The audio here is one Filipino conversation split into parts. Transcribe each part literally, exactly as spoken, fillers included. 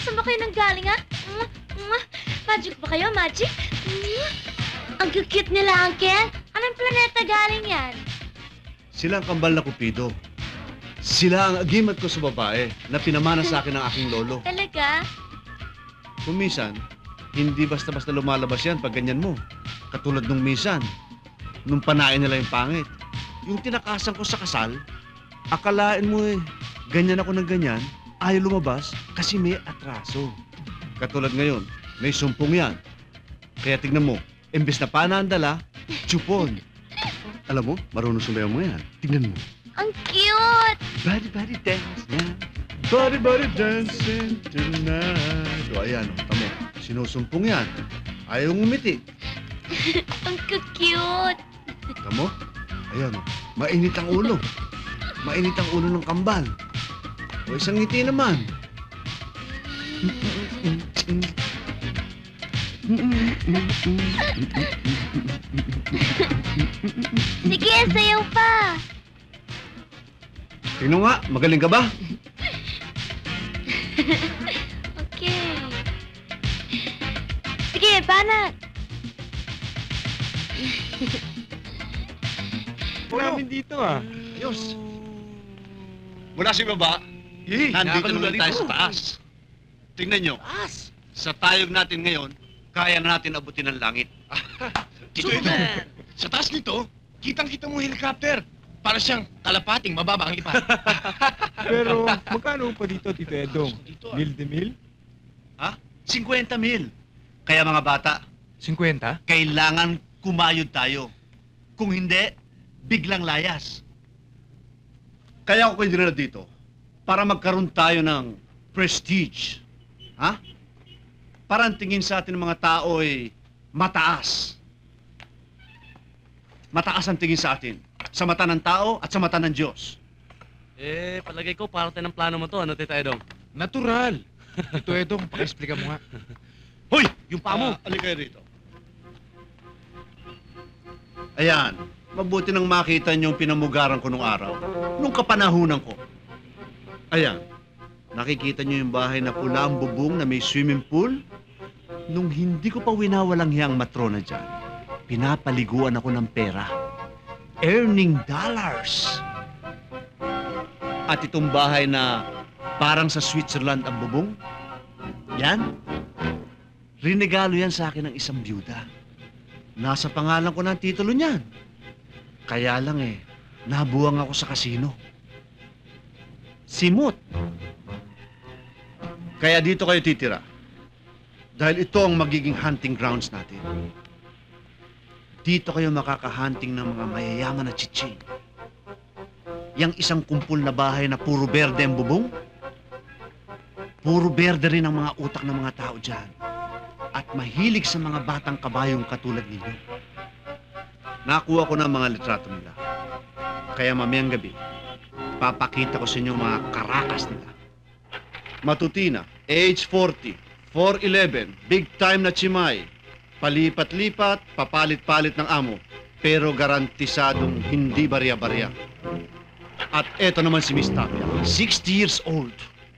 Saan ba kayo nanggaling, ha? Mwah, mwah. Magic ba kayo, magic? Mwah. Ang cute nila, Uncle. Anong planeta galing yan? Sila ang kambal na Cupido. Sila ang agimat ko sa babae na pinamana sa akin ng aking lolo. Talaga? Kung minsan, hindi basta-basta lumalabas yan pag ganyan mo. Katulad nung minsan, nung panain nila yung pangit. Yung tinakasan ko sa kasal, akalain mo eh, ganyan ako ng ganyan, ayaw lumabas kasi may atraso. Katulad ngayon, may sumpong yan. Kaya tignan mo, imbes na pana ang dala, chupon. Alam mo, marunong sumayaw mo yan. Tignan mo. Ang cute! Body, body dance yan. Body, body dancing tonight. O ayan, o, tamo. Sinusumpong yan. Ayaw ngumiti. Ang cute! Tamo? Ayan, o. Mainit ang ulo. Mainit ang ulo ng kambal. O isang ngiti naman. Sige, sayaw pa! Tingnan nga, magaling ka ba? Okay. Sige, banat! Namin dito ah. Ayos. Mula sa baba, Eh, nandito naman nakakalaga tayo rito. sa taas. Tingnan nyo. Taas. Sa tayog natin ngayon, kaya na natin abutin ang langit. Tito Edo, sa taas nito, kitang-kita mo helicopter. Para siyang kalapating mababa ang ipa. Pero magkano pa dito, Tito Edong? Dito ah. Mil de mil? Ha? fifty mil. Kaya mga bata, fifty? kailangan kumayod tayo. Kung hindi, biglang layas. Kaya ako kayo dinala dito para magkaroon tayo ng prestige. Ha? Para ang tingin sa atin ng mga tao ay mataas. Mataas ang tingin sa atin. Sa mata ng tao at sa mata ng Diyos. Eh, palagay ko, parte ng plano mo to, ano, Tita Edong? Natural. Tito Edong, paki-explica mo nga. Hoy! Yung paa mo! Ah, alika kayo rito. Ayan. Mabuti nang makita niyo yung pinamugaran ko nung araw. Nung kapanahunan ko. Ayan. Nakikita niyo yung bahay na pula ang bubong na may swimming pool? Nung hindi ko pa winawalang hiyang matrona dyan, pinapaliguan ako ng pera. Earning dollars. At itong bahay na parang sa Switzerland ang bubong, yan, rinegalo yan sa akin ng isang byuda. Nasa pangalan ko ng titulo niyan. Kaya lang eh, nabuwang ako sa kasino. Simot. Kaya dito kayo titira. Dahil ito ang magiging hunting grounds natin. Dito kayo makakahunting ng mga mayayaman na chiching. Yang isang kumpul na bahay na puro berde ang bubong, puro berde rin ang mga utak ng mga tao dyan. At mahilig sa mga batang kabayong katulad ninyo. Nakuha ko na ang mga litrato nila. Kaya mamayang gabi, papakita ko sa inyo mga karakas nila. Matutina, age forty, four eleven, big time na chimay. Palipat-lipat, papalit-palit ng amo. Pero garantisadong hindi barya-barya. At eto naman si Miss Tapia, sixty years old.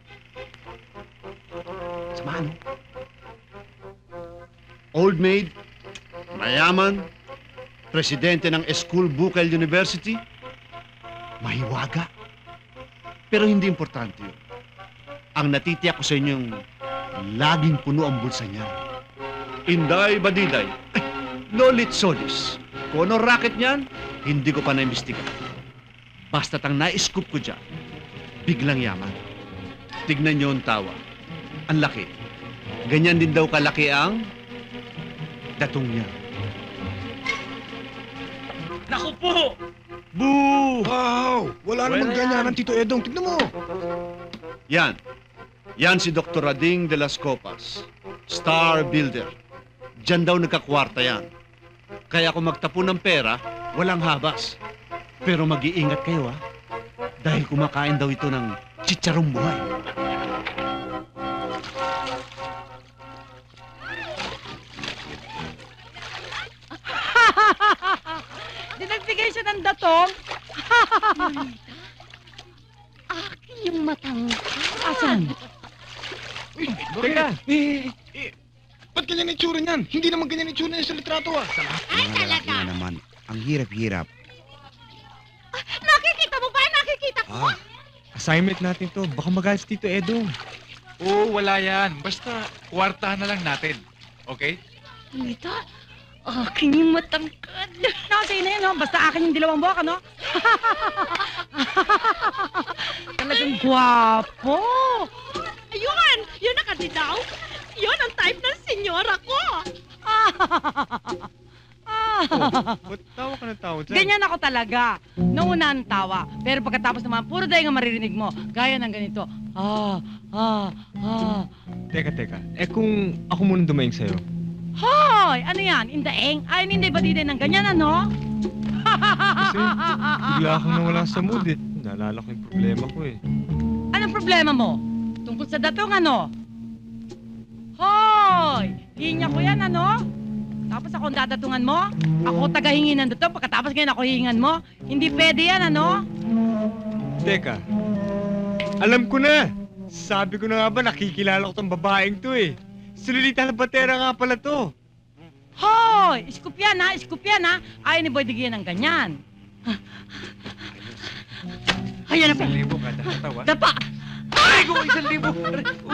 Samahan mo. Old maid, mayaman, presidente ng School Bukel University, mahiwaga. Pero hindi importante yun. Ang natitiyak ko sa inyong laging puno ang bulsa niya. Inday Badiday, ay, Lolit Solis. Kung ano racket niyan, hindi ko pa naimbestiga. Basta't ang na-scoop ko dyan, biglang yaman. Tignan niyo ang tawa. Ang laki. Ganyan din daw kalaki ang datong niya. Naku po! Boo! Wow! Wala namang Wala ganyan yan. ang Tito Edong. Tignan mo! Yan. Yan si Doctor Rading de las Copas. Star Builder. Diyan daw nagkakwarta yan. Kaya kung magtapo ng pera, walang habas. Pero mag-iingat kayo, ha? Dahil kumakain daw ito ng chicharong buhay. Di nagbigay siya ng datong? Akin yung matang. Asan? Uy, Teka. Eh, eh, ba't ganyan itsura niyan? Hindi naman ganyan itsura niya sa litrato ah. Ay, talaga. Nga naman, ang hirap-hirap. Nakikita mo ba? Nakikita ko? Ah, Assignment natin to. Baka magalit si Tito Edong. Oo, wala yan. Basta, kwartahan na lang natin. Okay? Nita, akin yung matangkad. Nakasay na yun, no? Basta akin yung dilawang buwak, ano? Talagang gwapo. Ayun! Yun ang kadidaw. Yun ang type ng senyora ko. Ba't tawa ka ng tawa dyan? Ganyan ako talaga. Nauna ang tawa. Pero pagkatapos naman, puro dahil nga maririnig mo. Gaya ng ganito. Ah, ah, ah. Teka, teka. Eh kung ako muna dumaing sa'yo. Hoy! Ano yan? Indaeng? Ay, hindi ba di ng ganyan, ano? Kasi bigla akong nawala sa mood eh. Naalala ko yung problema ko eh. Anong problema mo? Tungkol sa datong, ano? Hoy! Linya ko yan, ano? Tapos ako ang dadatungan mo? Ako tagahingi ng datong, pagkatapos ngayon ako hihingan mo? Hindi pwede yan, ano? Teka. Alam ko na! Sabi ko na nga ba, nakikilala ko tong babaeng to eh. Si Lolita Labatera nga pala to. Hoy! Iskop yan, ha? Iskop yan, ha? Ayaw ni Boy Digyan ng ganyan. Ayan na pa. Isang libo kada katawa. Dapa! Aray ko, isang libo! Aray ko!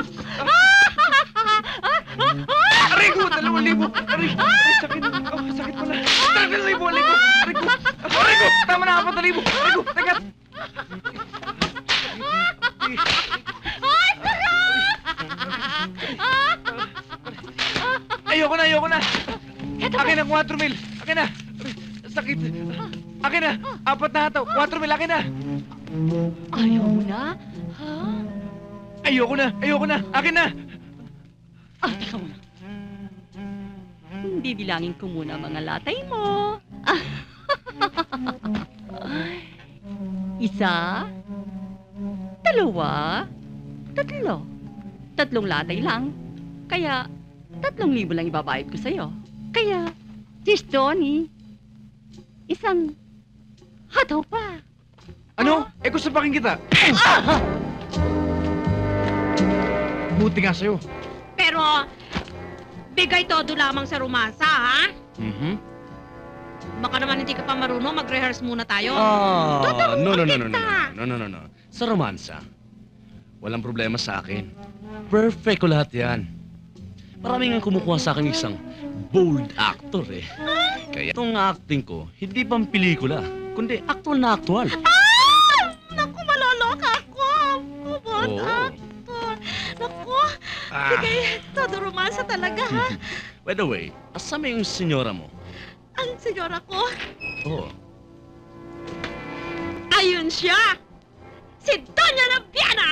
Aray ko, dalawang libo! Aray! Aray, sakit! Oh, sakit pala! Dalawang libo, aray ko! Aray ko! Aray ko! Tama na, apat na libo! Aray ko! Teka! Ayoko na, ayoko na! Akin na, kwatro mil! Akin na! Aray, sakit! Akin na! Apat na hataw! Kwatro mil, akin na! Ayaw mo na? Ha? Ayoko na! Ayoko na! Akin na! Ah, teka muna. Hindi bilangin ko muna ang mga latay mo. Isa, dalawa, tatlo. Tatlong latay lang. Kaya, tatlong libo lang ibabayad ko sa'yo. Kaya, sis Johnny, isang hataw pa. Ano? Eh, gusto paking kita. Buti nga sa'yo. Pero, bigay todo lamang sa romansa, ha? Mhm. Baka naman hindi ka pa marunong, mag-rehearse muna tayo. Ah, no, no, no, no, no, kita. no, no, no, no. Sa romansa, walang problema sa akin. Perfect ko lahat yan. Maraming ang kumukuha sa akin isang bold actor eh. Kaya itong acting ko, hindi pang pelikula, kundi actual na actual. Naku, maloloka ako. Kubot, Oo. actor. Naku, Ah. bigay todo romansa talaga, ha? By the way, asama yung senyora mo? Ang senyora ko, Oo. ayun siya! Si Doña Labiana!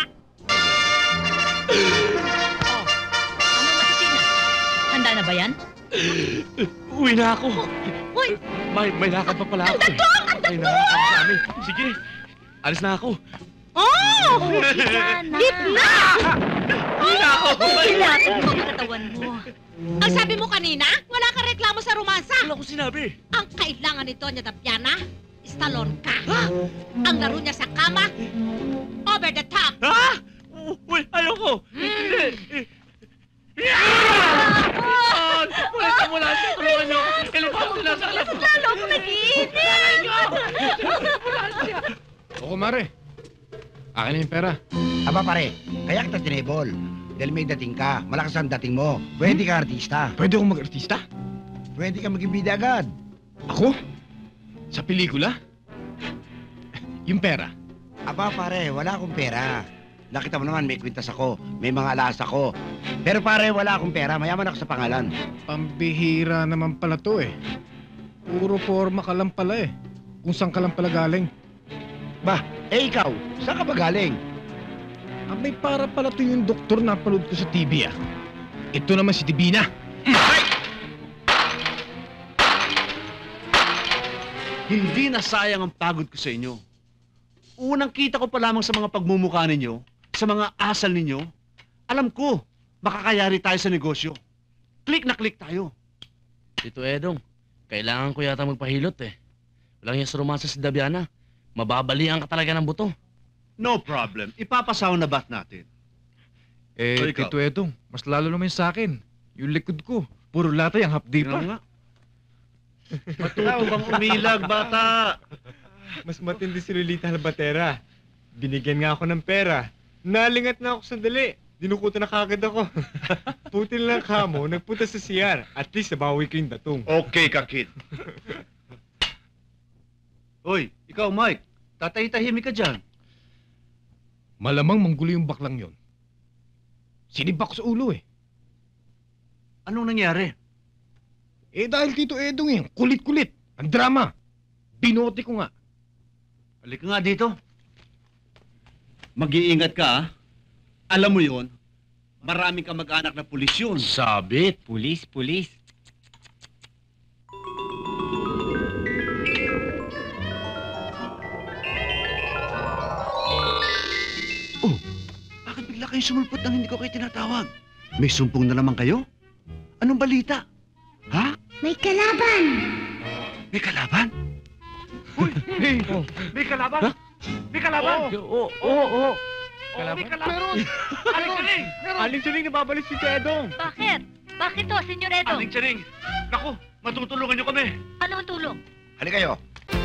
Ano matitina? Handa na ba yan? Uwi na ako. Uy! May, may lakad pa pala ako. Ang datong! Ang May lakad pa sa amin. Sige, alis na ako. Oh! Gitna! Uwi na ako. Ilapit mo ang katawan mo. Ang sabi mo kanina, wala kang reklamo sa romansa. Wala ko sinabi. Ang kailangan ni Doña Dapiana, Stallone ka. Ang laro niya sa kama, over the top. Ha? Uy, ayoko. Hindi. Ulit ka mula sa tulungan niyo. Kalimutan sila sa alam. Lalo ko nag-iinit! O kumare, akin na yung pera. Aba pare, kaya kita tinable. Dahil may dating ka, malakas ang dating mo. Pwede ka artista. Pwede akong mag-artista? Pwede ka maging bida agad. Ako? Sa pelikula? Yung pera. Aba pare, wala akong pera. Nakita mo naman, may kwintas ako, may mga alas ako. Pero pare, wala akong pera, mayaman ako sa pangalan. Pambihira naman pala to eh. Puro forma ka lang pala eh. Kung saan ka lang pala galing. Bah, eh ikaw, saan ka ba galing? Abay, para pala to yung doktor na panood ko sa T V ah. Ito naman si Divina. Hindi na sayang ang pagod ko sa inyo. Unang kita ko pa lamang sa mga pagmumukha ninyo, sa mga asal ninyo, alam ko, makakayari tayo sa negosyo. Click na click tayo. Tito Edong, kailangan ko yata magpahilot eh. Walang yan sa romansa si Dabiana. Mababalian ka talaga ng buto. No problem. Ipapasaw na bath natin. Eh, O, ikaw? Tito Edong, mas lalo naman sa akin. Yung likod ko, puro latay ang hapdi Tingnan mo pa. nga. Matuto kang umilag, bata. Mas matindi si Lolita Albatera. Binigyan nga ako ng pera. Nalingat na ako sandali. Dinukutan na kagad ako. Putil lang kamo, nagpunta sa C R. At least nabawi ko yung datong. Okay ka, kid. Hoy, ikaw, Mike. Tatay-tahimik ka dyan. Malamang manggulo yung baklang yon. Sinibak ko sa ulo eh. Anong nangyari? Eh dahil Tito Edong eh, kulit-kulit. Ang drama. Binote ko nga. Halika nga dito. Mag-iingat ka, ah. Alam mo yon, marami kang mag-anak na pulis yun. Sabit. Pulis, pulis. Oh, bakit bigla kayo sumulpot nang hindi ko kayo tinatawag? May sumpong na naman kayo? Anong balita? Ha? May kalaban! May kalaban? Uy, hey, may kalaban. May kalaban. Oo, oo, oo. Oh, may kalaban. Meron. Aling Charing. Meron. Aling Suling, nababalik si Tedong. Bakit? Bakit to, Senyor Edo? Aling Charing, naku, matutulungan niyo kami. Ano ang tulong? Halika kayo.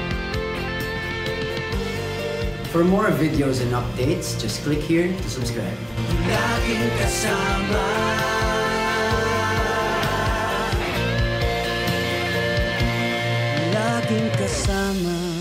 For more videos and updates, just click here to subscribe. Laging kasama. Laging kasama.